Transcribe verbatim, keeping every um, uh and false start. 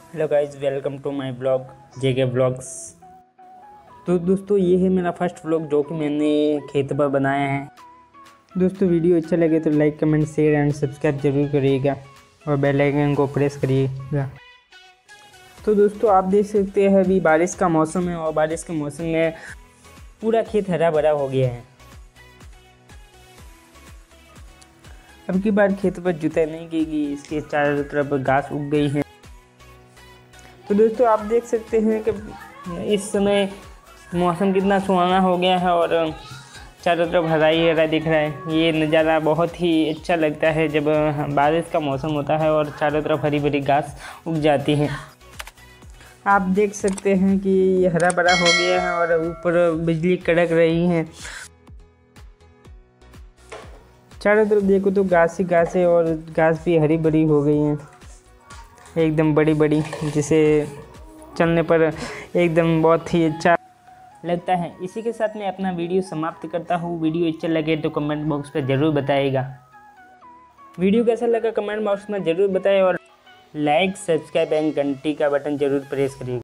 Hello guys, welcome to my blog JK blogs. तो दोस्तों, ये है मेरा फर्स्ट व्लॉग जो कि मैंने खेत पर बनाया है। दोस्तों, वीडियो अच्छा लगे तो like comment share and subscribe जरूर करिएगा और बेल आइकन को प्रेस करिएगा। तो दोस्तों, आप देख सकते हैं अभी बारिश का मौसम है और बारिश के मौसम में पूरा खेत हरा भरा हो गया है। अब की बार खेत पर जुताई नहीं की गई, इसके चारों तरफ घास उग गई है। तो दोस्तों, आप देख सकते हैं कि इस समय मौसम कितना सुहाना हो गया है और चारों तरफ हरा ही हरा दिख रहा है। ये नज़ारा बहुत ही अच्छा लगता है जब बारिश का मौसम होता है और चारों तरफ हरी भरी घास उग जाती है। आप देख सकते हैं कि ये हरा भरा हो गया है और ऊपर बिजली कड़क रही है। चारों तरफ देखो तो घास ही घास है और घास भी हरी भरी हो गई है, एकदम बड़ी बड़ी, जिसे चलने पर एकदम बहुत ही अच्छा लगता है। इसी के साथ मैं अपना वीडियो समाप्त करता हूँ। वीडियो अच्छा लगे तो कमेंट बॉक्स पर ज़रूर बताइएगा। वीडियो कैसा लगा कमेंट बॉक्स में ज़रूर बताएं और लाइक सब्सक्राइब एंड घंटी का बटन ज़रूर प्रेस करिएगा।